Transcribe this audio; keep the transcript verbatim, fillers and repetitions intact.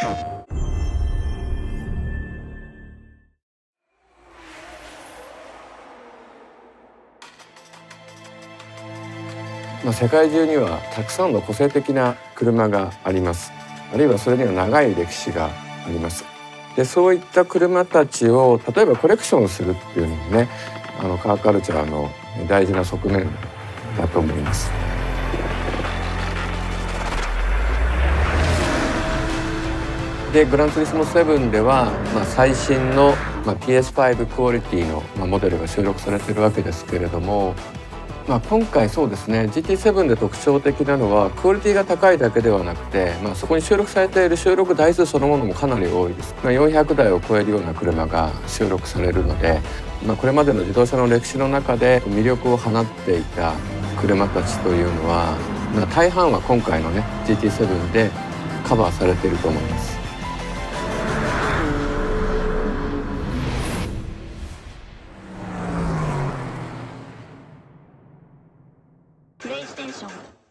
まあ、世界中にはたくさんの個性的な車があります。あるいはそれには長い歴史があります。でそういった車たちを例えばコレクションするっていうのもね、あのカーカルチャーの大事な側面だと思います。でグランツーリスモセブンでは、まあ、最新の、まあ、ピーエスファイブ クオリティの、まあ、モデルが収録されているわけですけれども、まあ、今回そうですね ジーティーセブン で特徴的なのはクオリティが高いだけではなくて、まあ、そこに収録されている収録台数そのものもかなり多いです。まあ、よんひゃくだいを超えるような車が収録されるので、まあ、これまでの自動車の歴史の中で魅力を放っていた車たちというのは、まあ、大半は今回のね ジーティーセブン でカバーされていると思います。 プレイステーション